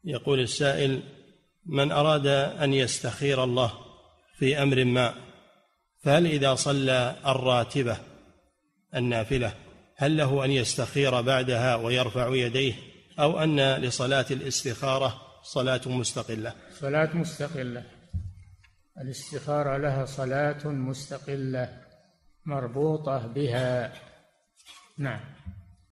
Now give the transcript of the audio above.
يقول السائل: من أراد أن يستخير الله في أمر ما، فهل إذا صلى الراتبة النافلة هل له أن يستخير بعدها ويرفع يديه، أو أن لصلاة الاستخارة صلاة مستقلة؟ صلاة مستقلة، الاستخارة لها صلاة مستقلة مربوطة بها. نعم.